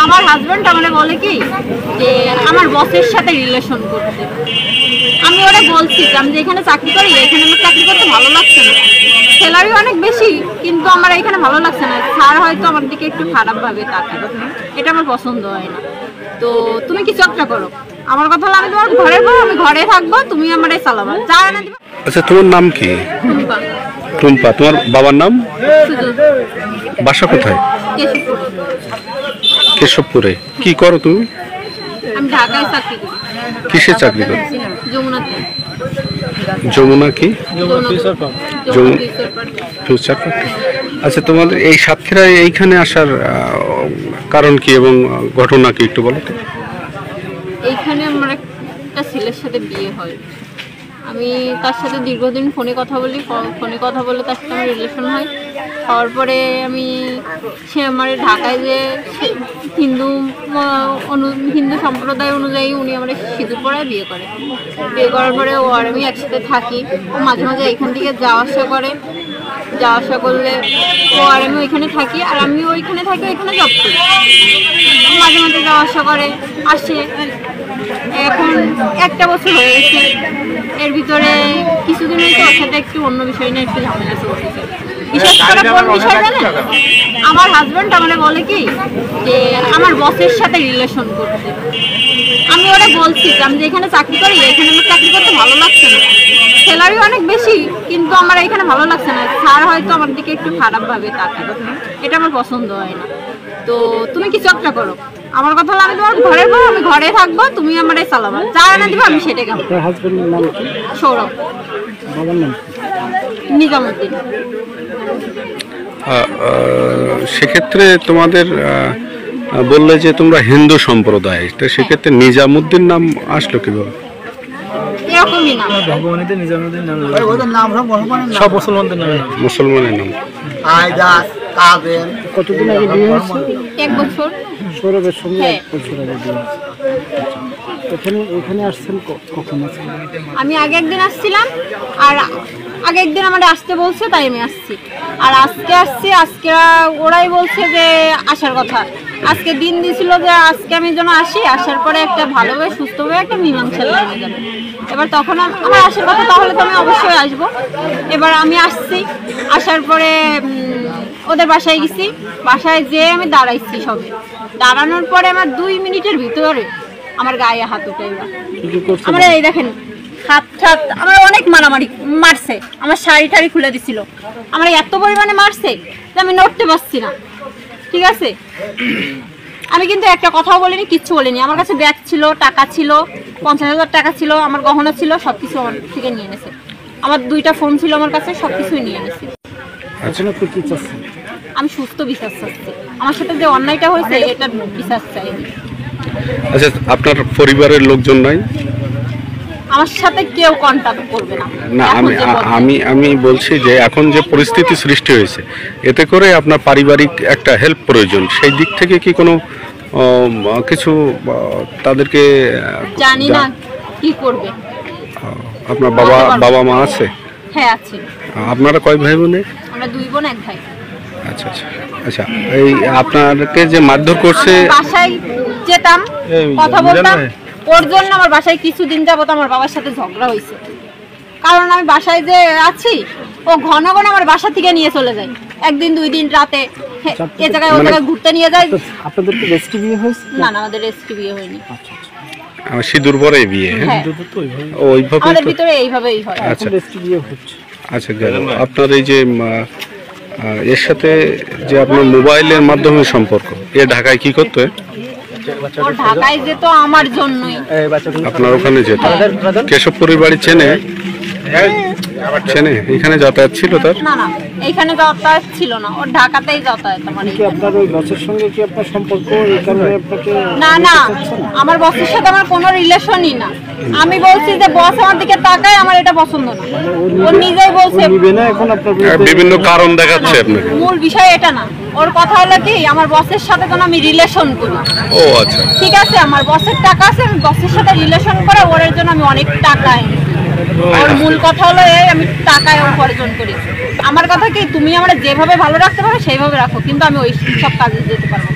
আমার হাজবেন্ড আমাকে বলে কি যে আমার বসের সাথে রিলেশন করতে। আমি ওরা বলছি যে আমি যেখানে চাকরি করি এখানে আমার চাকরি করতে ভালো লাগছে না, স্যালারি অনেক বেশি কিন্তু আমার এখানে ভালো লাগছে না। স্যার হয়তো আমার দিকে একটু খারাপ ভাবে তাকায়, এটা আমার পছন্দ হয় না। তো তুমি কিছু একটা করো, আমার কথা হলো আমি তোমার ঘরের বউ, আমি ঘরে থাকবো, তুমি আমার এই চালাবা যা না দিবা। আচ্ছা, তোমার নাম কি? টুম্পা। তোমার বাবার নাম? বাসা কোথায়? কেশবপুরে। কি করো তুমি? আমি ঢাকায় চাকরি করি। কিসে চাকরি করো? যমুনাতে। যমুনা কি? Future park. আচ্ছা, তোমাদের এই সাতক্ষীরায় এইখানে আসার কারণ কি এবং ঘটনা কি একটু বলো তো? এইখানে আমার একটা ছেলের সাথে বিয়ে হয়, আমি তার সাথে দীর্ঘদিন ফোনে কথা বলে তার সাথে আমার রিলেশন হয়। হওয়ার পরে সে আমার ঢাকায় যে হিন্দু সম্প্রদায় অনুযায়ী উনি আমার সিঁদুর পরায় বিয়ে করে। বিয়ে করার পরে ও আর আমি একসাথে থাকি। ও মাঝে মাঝে এখান থেকে যাওয়া আসা করলে ও আর আমি ওইখানে থাকি, আর আমি ওইখানে থাকি, ওইখানে জব করি। মাঝে মাঝে যাওয়া আসা করে, আসে। এখন 1টা বছর হয়ে গেছে। এর ভিতরে কিছুদিন হয়েছে ওর সাথে একটু অন্য বিষয় নিয়ে একটু ঝামেলা চলতেছে। বিশেষ করে কোন বিষয় জানেন? আমার হাজবেন্ড আমাকে বলে কি যে আমার বসের সাথে রিলেশন করতে। আমি ওরা বলছি যে আমি যেখানে চাকরি করি এখানে আমার চাকরি করতে ভালো লাগছে না, স্যালারি অনেক বেশি কিন্তু আমার এখানে ভালো লাগছে না। স্যার হয়তো আমার দিকে একটু খারাপ ভাবে তাকায়, এটা আমার পছন্দ হয় না। তো তুমি কিছু একটা করো, আমার কথা হলো আমি তোমার ঘরের বউ, আমি ঘরে থাকবো, তুমি আমার এই চালাবা যা না দিবা আমি সেটাই খাবো। আপনার হাজবেন্ডের নাম কি? সৌরভ। বাবার নাম? নিজামুদ্দিন। সেক্ষেত্রে তোমাদের বললে যে তোমরা হিন্দু সম্প্রদায়, তো সেক্ষেত্রে নিজামুদ্দিন নাম আসলো কিভাবে? এরকমই না, ভগবানীদের নিজামুদ্দিন নাম, সব মুসলমানদের নাম। মুসলমানের নাম। কতদিন আগে বিয়ে হয়েছে? 1 বছর। সৌরভের সঙ্গে 1 বছর আগে বিয়ে। এখানে আসছেন কখন? আমি আগে একদিন আসছিলাম, আর আগে একদিন আমার আসতে বলছে তাই আমি আসছি। আর আজকে আসছি, আজকে ওরাই বলছে যে আসার কথা। আজকে দিন দিয়েছিল যে আজকে আমি যেন আসি, আসার পরে একটা ভালোভাবে সুস্থভাবে একটা মীমাংসা লেগে যাবে। এবার তখন আমার আসার কথা, তাহলে তো আমি অবশ্যই আসবো। এবার আমি আসছি, আসার পরে ওদের বাসায় গেছি। বাসায় যেয়ে আমি দাঁড়াইছি, সবে দাঁড়ানোর পরে আমার 2 মিনিটের ভিতরে আমার গায়ে হাত উঠে। আমার এই দেখেন হাত আমার অনেক মারছে, আমার শাড়ি টাড়ি খুলে দিছিল, আমার এত পরিমাণে মারছে যে আমি নড়তে পারছি না। ঠিক আছে, আমি কিন্তু একটা কথাও বলিনি, কিচ্ছু বলিনি। আমার কাছে ব্যাগ ছিল, টাকা ছিল, 50,000 টাকা ছিল, আমার গহনা ছিল, সবকিছু আমার থেকে নিয়ে এনেছে। আমার 2টা ফোন ছিল আমার কাছে, সবকিছুই নিয়ে এনেছে। আমি সুস্থ বিচার চাচ্ছি, আমার সাথে যে অন্যায়টা হয়েছে এটা বিচার চাই। আচ্ছা, আপনার পরিবারের লোকজন নাই? আমার সাথে কেউ কন্টাক্ট করবে না। না, আমি বলছি যে এখন যে পরিস্থিতি সৃষ্টি হয়েছে, এতে করে আপনার পারিবারিক একটা হেল্প প্রয়োজন। সেই দিক থেকে কি কোনো কিছু তাদেরকে? জানি না কি করবে। আপনার বাবা মা আছে? হ্যাঁ আছে। আপনারা কয় ভাই বোনে? আমরা 2 বোন 1 ভাই। আচ্ছা আচ্ছা আচ্ছা, এই আপনাকে যে মারধর করছে? বাসায় যেতাম, কথা বলতাম, ওর জন্য আমার বাসায় কিছুদিন যাবত আমার বাবার সাথে ঝগড়া হয়েছে। কারণ আমি বাসায় যে আছি, ও ঘন ঘন আমার বাসা থেকে নিয়ে চলে যায়। 1 দিন 2 দিন রাতে এ জায়গায় ও জায়গায় ঘুরতে নিয়ে যায়। আপনাদের কি রেজিস্ট্রি বিয়ে হয়েছে? না না, আমাদের রেজিস্ট্রি বিয়ে হয়নি। আচ্ছা আচ্ছা, সিঁদুর পরে বিয়ে? ওইভাবে আমাদের ভিতরে এইভাবেই হয়। আচ্ছা, রেজিস্ট্রি বিয়ে হচ্ছে। আচ্ছা, গেল। আপনার এই যে এর সাথে যে আপনার মোবাইলের মাধ্যমে সম্পর্ক, এ ঢাকায় কি করতো? ওর ঢাকায় যেত আমার জন্যই। আপনার ওখানে যেত? কেশবপুরের বাড়ি চেনে? এখানে যাতায়াত ছিল তার? না না, এইখানে যাতায়াত ছিল না, ওর ঢাকাতেই যাতায়াত। আপনার ওই বসের সঙ্গে কি আপনার সম্পর্ক? এই কারণে আপনাকে? না না, আমার বসের সাথে আমার কোনো রিলেশনই না। আমি বলছি যে বস আমার দিকে তাকায়, আমার এটা পছন্দ না। ও নিজেই বলছে নিবে না। এখন আপনার বিভিন্ন কারণ দেখাচ্ছে আপনাকে। মূল বিষয় এটা না, ওর কথা হলো কি আমার বসের সাথে যেন আমি রিলেশন করি। ও আচ্ছা, ঠিক আছে, আমার বসের টাকা আছে, আমি বসের সাথে রিলেশন করে ওর জন্য আমি অনেক টাকা এনে। ওর মূল কথা হলো আমি টাকায় উপার্জন করি। আমার কথা কি, তুমি আমার যেভাবে ভালো রাখতে পারো সেইভাবে রাখো, কিন্তু আমি ওই সব কাজে যেতে পারবো।